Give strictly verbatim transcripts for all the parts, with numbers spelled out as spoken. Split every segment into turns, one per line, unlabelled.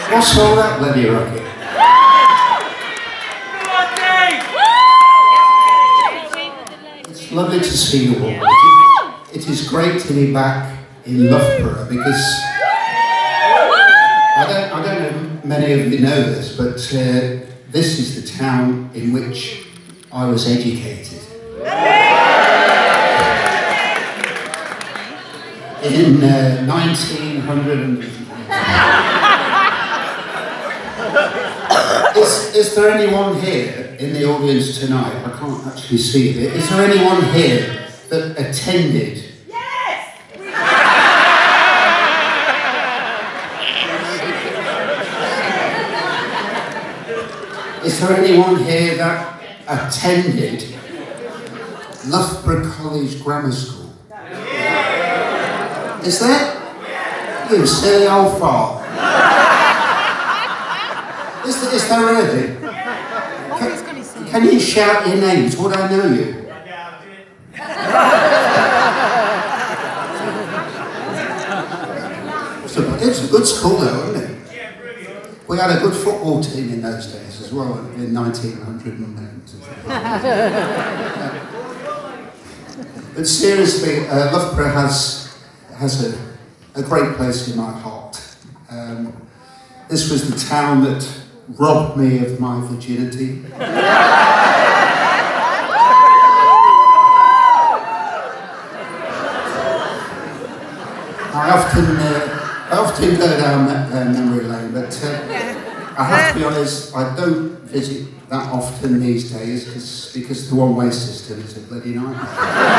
What's all that bloody rocket? It's lovely to see you all. It is great to be back in Loughborough because I don't, I don't know if many of you know this, but uh, this is the town in which I was educated. In uh, nineteen hundred and... is, is there anyone here in the audience tonight? I can't actually see it. Is there anyone here that attended?
Yes!
Is there anyone here that attended Loughborough College Grammar School? Is there? You silly old fart. Is there, is there really? Can, can you shout your names? Would I know you? It's a good school though, wasn't it? We had a good football team in those days as well, in nineteen hundred. But seriously, uh, Loughborough has, has a, a great place in my heart. Um, this was the town that robbed me of my virginity. I often, uh, I often go down that uh, memory lane, but uh, I have to be honest, I don't visit that often these days cause, because the one-way system is a bloody nightmare.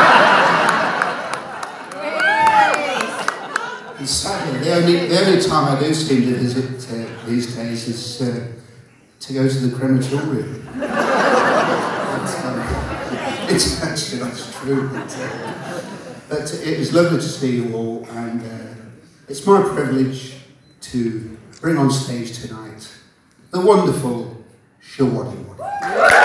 And sadly, the only, the only time I do seem to visit uh, these days is uh, to go to the crematorium. But, um, it's actually, that's true. But, uh, but it was lovely to see you all, and uh, it's my privilege to bring on stage tonight the wonderful Showaddywaddy.